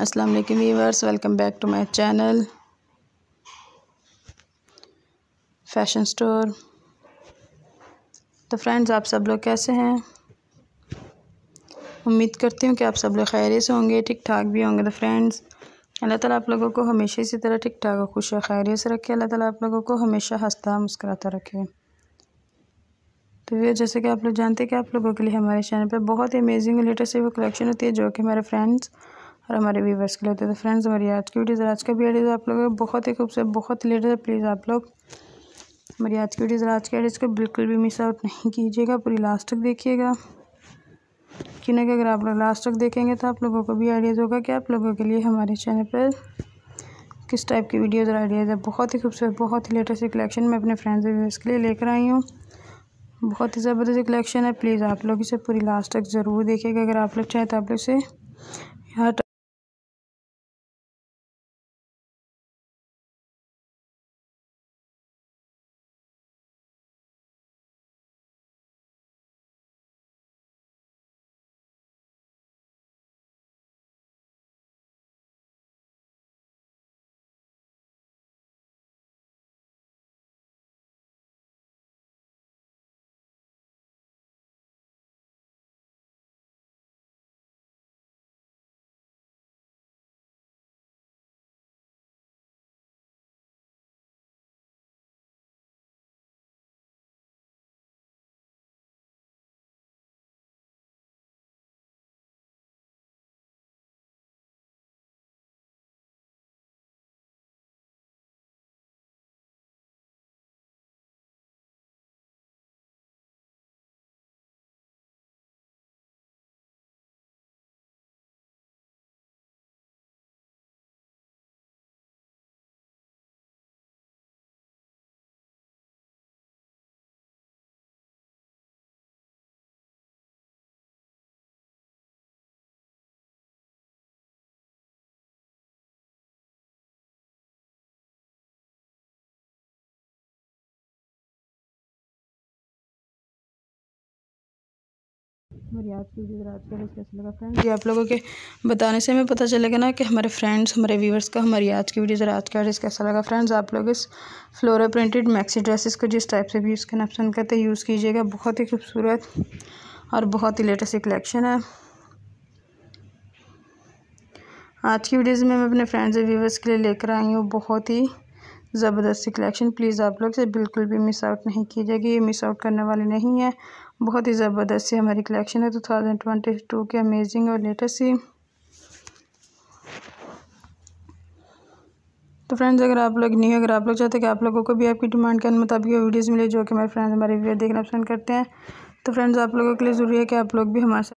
अस्सलाम वालेकुम viewers, welcome back to my channel fashion store. तो फ्रेंड्स, आप सब लोग कैसे हैं? उम्मीद करती हूँ कि आप सब लोग खैरियत से होंगे, ठीक ठाक भी होंगे। तो फ्रेंड्स, अल्लाह ताला आप लोगों को हमेशा इसी तरह ठीक ठाक और खुश और खैरियत से रखे। अल्लाह ताला आप लोगों को हमेशा हंसता मुस्कुराता रखे। तो ये जैसे कि आप लोग जानते हैं कि आप लोगों के लिए हमारे चैनल पर बहुत ही अमेजिंग और लेटेस्ट वो कलेक्शन होती है जो कि हमारे फ्रेंड्स और हमारे व्यूवर्स के लिए होते हैं। तो फ्रेंड्स, हमारी आज की वीडियो आज का वीडियो आप लोगों को बहुत ही खूबसूरत, बहुत ही लेटेस्ट है। प्लीज़ आप लोग हमारी आज की वीडियो आज के वीडियो को बिल्कुल भी मिस आउट नहीं कीजिएगा, पूरी लास्ट तक देखिएगा। क्यों ना कि अगर आप लोग लास्ट तक देखेंगे तो आप लोगों को भी आइडियाज़ होगा कि आप लोगों के लिए हमारे चैनल पर किस टाइप की वीडियोज़ और आइडियाज़ है। बहुत ही खूबसूरत, बहुत ही लेटेस्ट कलेक्शन मैं अपने फ्रेंड्स और व्यूअर्स के लिए लेकर आई हूँ। बहुत ही ज़बरदस्त कलेक्शन है। प्लीज़ आप लोग इसे पूरी लास्ट तक ज़रूर देखिएगा। अगर आप लोग चाहें तो आप लोग इसे यहाँ हमारी आज की वीडियो आज का कैसा लगा फ्रेंड्स, ये आप लोगों के बताने से हमें पता चलेगा ना कि हमारे फ्रेंड्स, हमारे व्यूवर्स का हमारी आज की वीडियो आज का कैसा लगा। फ्रेंड्स, आप लोग इस फ्लोरल प्रिंटेड मैक्सी ड्रेसेस को जिस टाइप से भी यूज़ करना पसंद करते हैं यूज़ कीजिएगा। बहुत ही खूबसूरत और बहुत ही लेटेस्ट कलेक्शन है। आज की वीडियोज़ में मैं अपने फ्रेंड्स और व्यूवर्स के लिए लेकर आई हूँ बहुत ही ज़बरदस्त कलेक्शन। प्लीज़ आप लोग से बिल्कुल भी मिस आउट नहीं कीजिएगा, ये मिस आउट करने वाली नहीं है। बहुत ही ज़बरदस्त सी हमारी कलेक्शन है 2022 की, अमेजिंग और लेटेस्ट सी। तो फ्रेंड्स, अगर आप लोग नहीं, अगर आप लोग चाहते हैं कि आप लोगों को भी आपकी डिमांड के मुताबिक वीडियोज़ मिले जो कि हमारे फ्रेंड्स हमारे वीडियो देखना पसंद करते हैं, तो फ्रेंड्स आप लोगों के लिए ज़रूरी है कि आप लोग भी हमारे